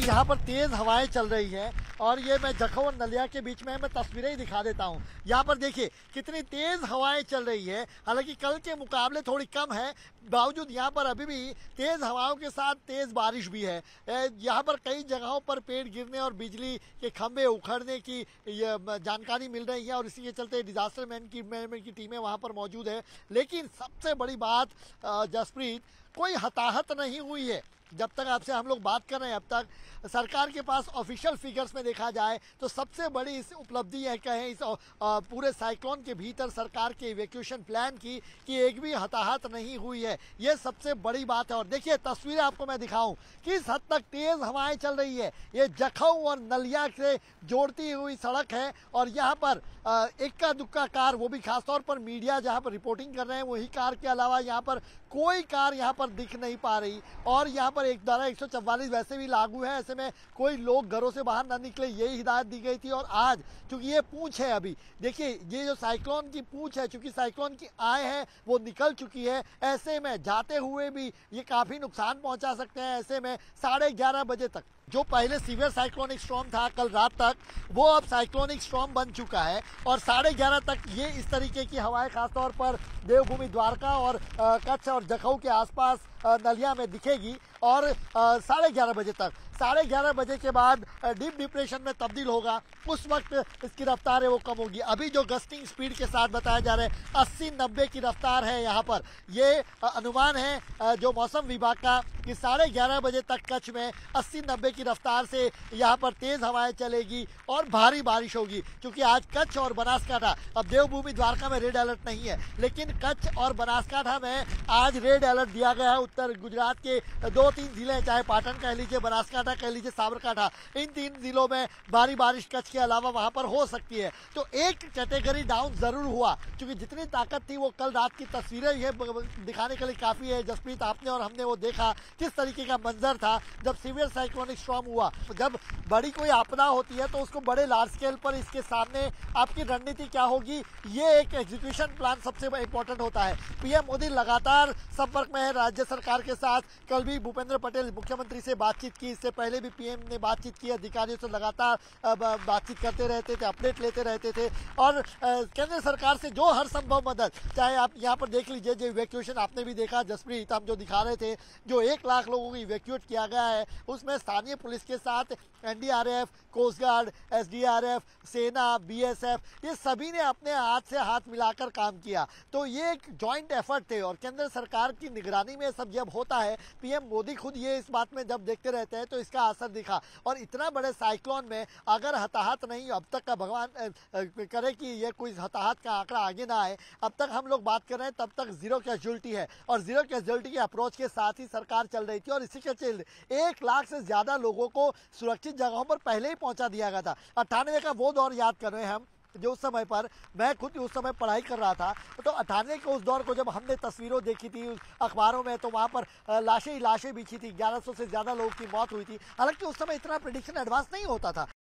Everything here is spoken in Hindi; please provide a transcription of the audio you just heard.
यहाँ पर तेज हवाएं चल रही हैं और ये मैं जखौ और नलिया के बीच में मैं तस्वीरें ही दिखा देता हूँ। यहाँ पर देखिए कितनी तेज हवाएं चल रही है, हालांकि कल के मुकाबले थोड़ी कम है, बावजूद यहाँ पर अभी भी तेज हवाओं के साथ तेज बारिश भी है। यहाँ पर कई जगहों पर पेड़ गिरने और बिजली के खंभे उखड़ने की जानकारी मिल रही है और इसी के चलते डिजास्टर मैनेजमेंट की टीमें वहाँ पर मौजूद है। लेकिन सबसे बड़ी बात जसप्रीत, कोई हताहत नहीं हुई है। जब तक आपसे हम लोग बात कर रहे हैं, अब तक सरकार के पास ऑफिशियल फिगर्स में देखा जाए तो सबसे बड़ी इस उपलब्धि है कहें इस पूरे साइक्लोन के भीतर सरकार के इवैक्यूएशन प्लान की कि एक भी हताहत नहीं हुई है। ये सबसे बड़ी बात है। और देखिए तस्वीरें आपको मैं दिखाऊं किस हद तक तेज हवाएं चल रही है। ये जखौ और नलिया से जोड़ती हुई सड़क है और यहाँ पर इक्का दुक्का कार, वो भी खासतौर पर मीडिया जहाँ पर रिपोर्टिंग कर रहे हैं वही कार के अलावा यहाँ पर कोई कार यहाँ पर दिख नहीं पा रही। और यहाँ पर एक धारा 144 वैसे भी लागू है, ऐसे में कोई लोग घरों से बाहर ना निकले, यही हिदायत दी गई थी। और आज चूंकि ये पूंछ है, अभी देखिए ये जो साइक्लोन की पूंछ है, चूंकि साइक्लोन की आय है वो निकल चुकी है, ऐसे में जाते हुए भी ये काफी नुकसान पहुंचा सकते हैं। ऐसे में 11:30 बजे तक जो पहले सीवियर साइक्लोनिक स्टॉर्म था कल रात तक, वो अब साइक्लोनिक स्टॉर्म बन चुका है और 11:30 तक ये इस तरीके की हवाएं खासतौर पर देवभूमि द्वारका और कच्छ और जखौ के आसपास नलिया में दिखेगी। और 11:30 बजे तक, 11:30 बजे के बाद डीप डिप्रेशन में तब्दील होगा, उस वक्त इसकी रफ्तार है वो कम होगी। अभी जो गस्टिंग स्पीड के साथ बताया जा रहा है 80-90 की रफ्तार है यहाँ पर। ये अनुमान है जो मौसम विभाग का कि 11:30 बजे तक कच्छ में 80-90 की रफ्तार से यहाँ पर तेज हवाएं चलेगी और भारी बारिश होगी। क्योंकि आज कच्छ और बनासकांठा, अब देवभूमि द्वारका में रेड अलर्ट नहीं है, लेकिन कच्छ और बनासकांठा में आज रेड अलर्ट दिया गया है। उत्तर गुजरात के 2-3 जिले, चाहे पाटन कह लीजिए, बनासकांठा कह लीजिए, साबरकांठा, इन 3 जिलों में भारी बारिश कच्छ के अलावा वहां पर हो सकती है। तो एक कैटेगरी डाउन जरूर हुआ, क्योंकि जितनी ताकत थी वो कल रात की तस्वीरें ये दिखाने के लिए काफी है। जसप्रीत, आपने और हमने वो देखा किस तरीके का मंजर था जब सीवियर साइक्लोनिक स्टॉर्म हुआ। जब बड़ी कोई आपदा होती है तो उसको बड़े लार्ज स्केल पर इसके सामने आपकी रणनीति क्या होगी, ये एक एग्जीक्यूशन प्लान सबसे इंपॉर्टेंट होता है। पीएम मोदी लगातार संपर्क में है राज्य सरकार के साथ। कल भी भूपेंद्र पटेल मुख्यमंत्री से बातचीत की, इससे पहले भी पीएम ने बातचीत की, अधिकारियों से लगातार बातचीत करते रहते थे, अपडेट लेते रहते थे। और केंद्र सरकार से जो हर संभव मदद, चाहे आप यहाँ पर देख लीजिए जो इवैक्यूएशन आपने भी देखा जसप्रीत, हम जो दिखा रहे थे, जो 1 लाख लोगों को इवैक्यूएट किया गया है उसमें स्थानीय पुलिस के साथ एनडीआरएफ, कोस्ट गार्ड, एसडीआरएफ, सेना, बीएसएफ, ये सभी ने अपने हाथ से हाथ मिलाकर काम किया। तो ये एक जॉइंट एफर्ट थे और केंद्र सरकार की निगरानी में सब जब होता है, पीएम मोदी खुद ये इस बात में जब देखते रहते हैं तो इसका असर दिखा। और इतना बड़े साइक्लोन में अगर हताहत नहीं, अब तक का भगवान करे कि ये कोई हताहत का आंकड़ा आगे ना आए, अब तक हम लोग बात कर रहे हैं तब तक जीरो कैजुअल्टी है और जीरो कैजुअल्टी के अप्रोच के साथ ही सरकार चल रही थी। और इसी के चलते 1 लाख से ज्यादा लोगों को सुरक्षित जगहों पर पहले ही पहुंचा दिया गया था। 98 का वो दौर याद कर रहे हैं हम, जो उस समय पर मैं खुद उस समय पढ़ाई कर रहा था, तो 98 के उस दौर को जब हमने तस्वीरों देखी थी अखबारों में, तो वहाँ पर लाशें ही लाशें बिछी थी, 1100 से ज़्यादा लोगों की मौत हुई थी। हालांकि उस समय इतना प्रेडिक्शन एडवांस नहीं होता था,